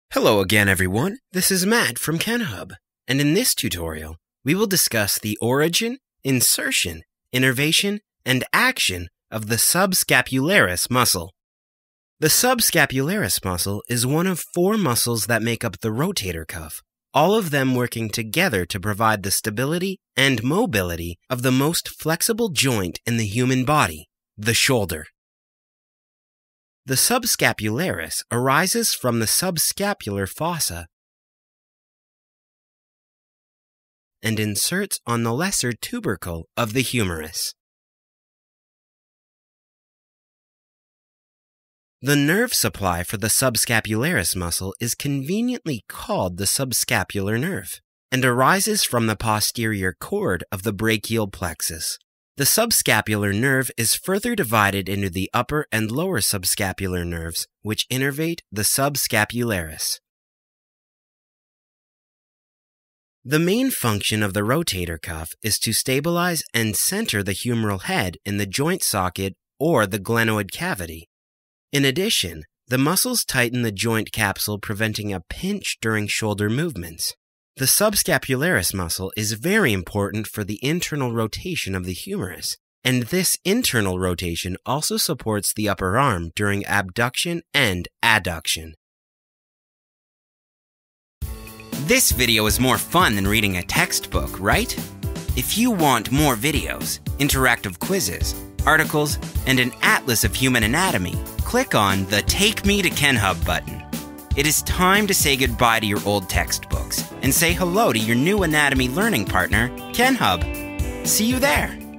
Hello again, everyone. This is Matt from Kenhub, and in this tutorial, we will discuss the origin, insertion, innervation, and action of the subscapularis muscle. The subscapularis muscle is one of 4 muscles that make up the rotator cuff, all of them working together to provide the stability and mobility of the most flexible joint in the human body, the shoulder. The subscapularis arises from the subscapular fossa and inserts on the lesser tubercle of the humerus. The nerve supply for the subscapularis muscle is conveniently called the subscapular nerve and arises from the posterior cord of the brachial plexus. The subscapular nerve is further divided into the upper and lower subscapular nerves, which innervate the subscapularis. The main function of the rotator cuff is to stabilize and center the humeral head in the joint socket or the glenoid cavity. In addition, the muscles tighten the joint capsule, preventing a pinch during shoulder movements. The subscapularis muscle is very important for the internal rotation of the humerus, and this internal rotation also supports the upper arm during abduction and adduction. This video is more fun than reading a textbook, right? If you want more videos, interactive quizzes, articles, and an atlas of human anatomy, click on the Take Me to Kenhub button. It is time to say goodbye to your old textbooks and say hello to your new anatomy learning partner, Kenhub. See you there!